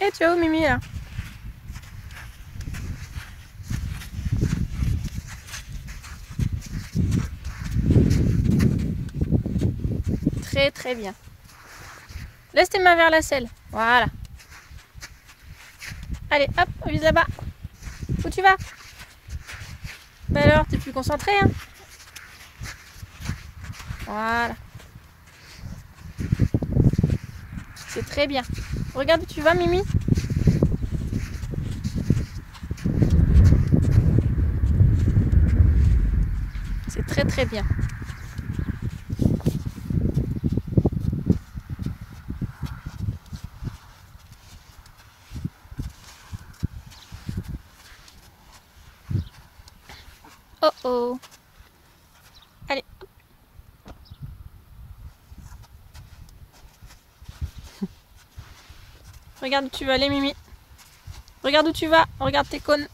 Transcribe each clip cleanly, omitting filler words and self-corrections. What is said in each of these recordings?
Et tu vas où, Mimi, là? Très très bien. Laisse tes mains vers la selle. Voilà. Allez, hop, on vise là-bas. Où tu vas? Bah alors, t'es plus concentré, hein? Voilà. C'est très bien. Regarde où tu vas, Mimi. C'est très très bien. Oh oh. Allez. Regarde où tu vas aller, Mimi. Regarde où tu vas. Regarde tes cônes.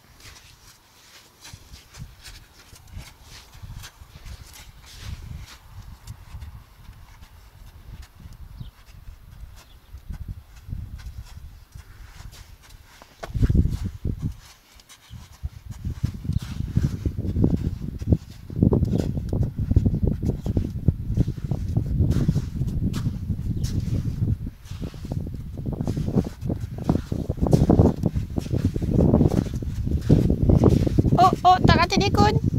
Oh oh, t'as raté les cônes.